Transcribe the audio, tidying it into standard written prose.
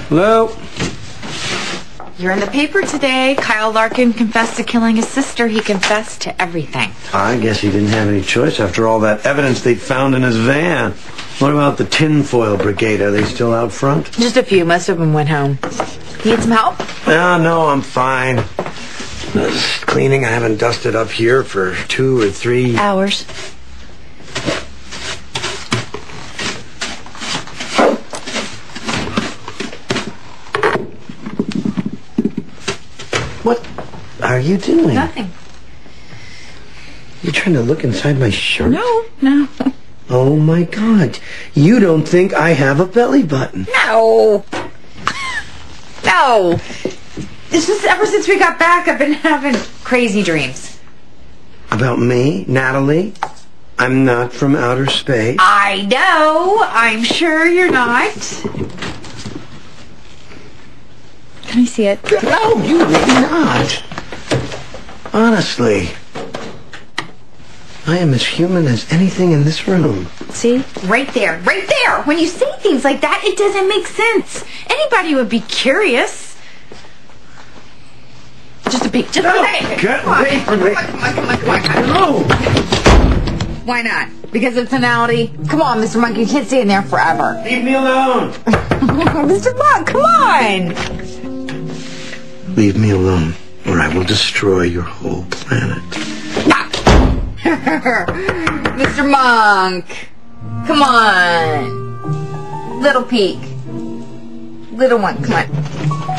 Hello? You're in the paper today. Kyle Larkin confessed to killing his sister. He confessed to everything. I guess he didn't have any choice after all that evidence they'd found in his van. What about the tinfoil brigade? Are they still out front? Just a few. Most of them went home. Need some help? No, I'm fine. Just cleaning. I haven't dusted up here for 2 or 3 hours. What are you doing? Nothing. You trying to look inside my shirt? No. Oh my God. You don't think I have a belly button? No. It's just ever since we got back, I've been having crazy dreams. About me, Natalie? I'm not from outer space. I know. I'm sure you're not. Can I see it? No, you will not. Honestly. I am as human as anything in this room. See? Right there. When you say things like that, it doesn't make sense. Anybody would be curious. Just a peek. Get away from me. Come on. No. Why not? Because of tonality? Come on, Mr. Monk, you can't stay in there forever. Leave me alone. Mr. Monk, come on. Leave me alone, or I will destroy your whole planet. Mr. Monk, come on. Little peek. Little one, come on.